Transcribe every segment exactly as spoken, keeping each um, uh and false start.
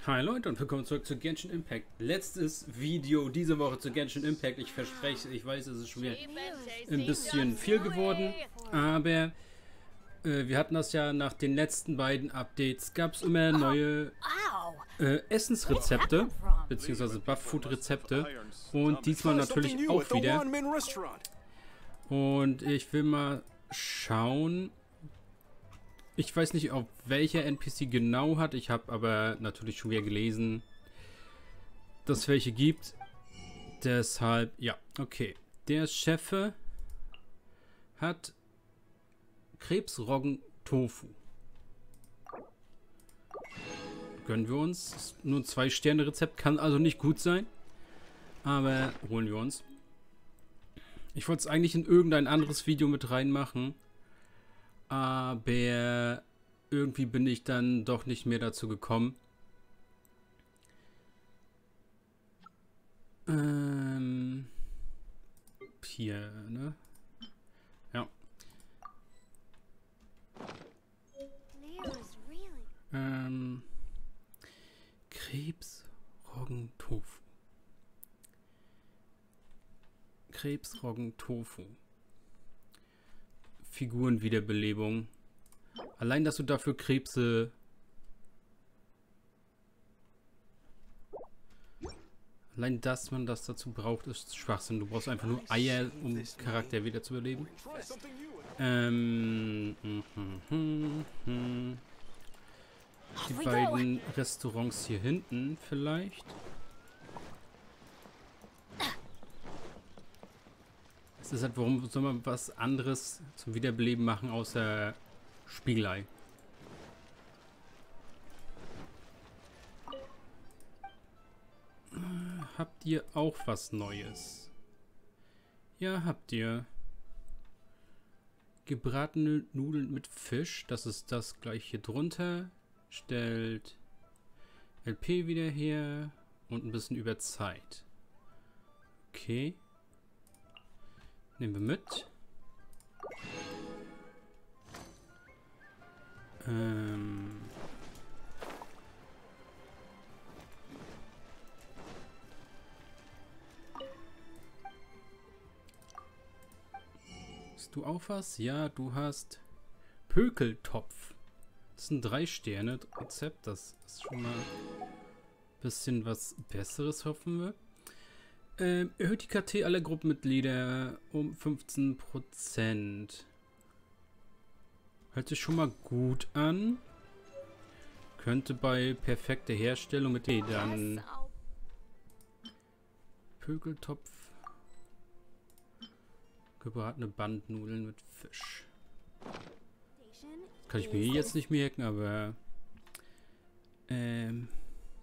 Hi Leute und willkommen zurück zu Genshin Impact. Letztes Video diese Woche zu Genshin Impact. Ich verspreche, ich weiß, es ist schon wieder ein bisschen viel geworden, aber äh, wir hatten das ja nach den letzten beiden Updates, gab es immer neue äh, Essensrezepte, beziehungsweise Buff-Food-Rezepte und diesmal natürlich auch wieder. Und ich will mal schauen. Ich weiß nicht, auf welcher N P C genau hat. Ich habe aber natürlich schon wieder gelesen, dass es welche gibt. Deshalb, ja, okay. Der Chef hat Krebsroggen-Tofu. Gönnen wir uns. Ist nur ein Zwei-Sterne-Rezept, kann also nicht gut sein. Aber holen wir uns. Ich wollte es eigentlich in irgendein anderes Video mit reinmachen. Aber irgendwie bin ich dann doch nicht mehr dazu gekommen. Ähm, hier, ne? Ja. Ähm, Krebsroggen-Tofu. Krebsroggen-Tofu. Figurenwiederbelebung. Allein, dass du dafür Krebse... Allein, dass man das dazu braucht, ist Schwachsinn. Du brauchst einfach nur Eier, um Charakter wieder zu beleben. Ähm... Mm, mm, mm. Die beiden Restaurants hier hinten vielleicht. Es ist halt, warum soll man was anderes zum Wiederbeleben machen, außer Spiegelei? Habt ihr auch was Neues? Ja, habt ihr. Gebratene Nudeln mit Fisch. Das ist das gleich hier drunter. Stellt L P wieder her. Und ein bisschen über Zeit. Okay. Nehmen wir mit. Ähm. Hast du auch was? Ja, du hast Pökeltopf. Das ist ein drei Sterne Rezept. Das ist schon mal ein bisschen was Besseres, hoffen wir. Ähm, erhöht die K T aller Gruppenmitglieder um fünfzehn Prozent. Hört sich schon mal gut an. Könnte bei perfekter Herstellung mit D dann Pökeltopf. Gebratene Bandnudeln mit Fisch. Kann ich mir jetzt nicht merken, aber ähm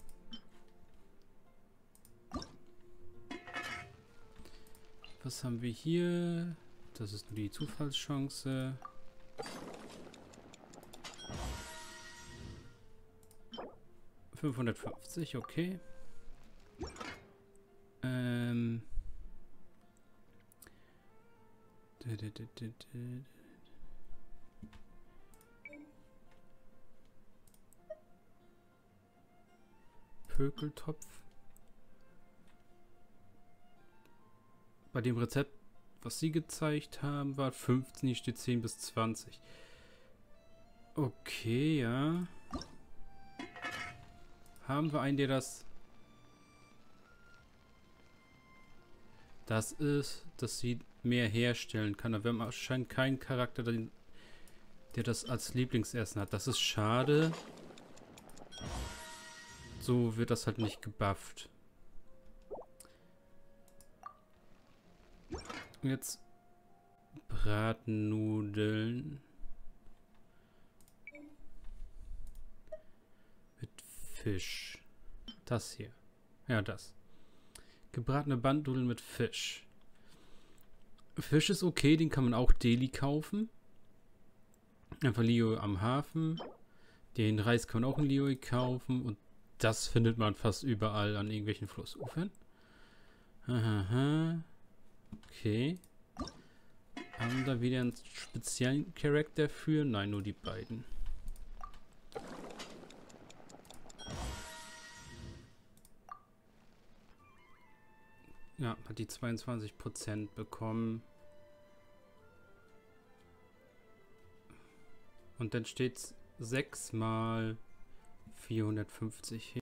was haben wir hier? Das ist nur die Zufallschance. fünfhundertfünfzig, okay. Ähm. Pökeltopf. Bei dem Rezept, was sie gezeigt haben, war fünfzehn, hier steht zehn bis zwanzig. Okay, ja. Haben wir einen, der das... Das ist, dass sie mehr herstellen kann. Aber wir haben anscheinend keinen Charakter, der das als Lieblingsessen hat. Das ist schade. So wird das halt nicht gebufft. Jetzt Bratnudeln mit Fisch. Das hier. Ja, das. Gebratene Bandnudeln mit Fisch. Fisch ist okay, den kann man auch Deli kaufen. Einfach Lio am Hafen. Den Reis kann man auch in Lio kaufen. Und das findet man fast überall an irgendwelchen Flussufern. Aha. Okay. Haben da wieder einen speziellen Charakter für? Nein, nur die beiden. Ja, hat die zweiundzwanzig Prozent bekommen. Und dann steht es sechs mal vierhundertfünfzig.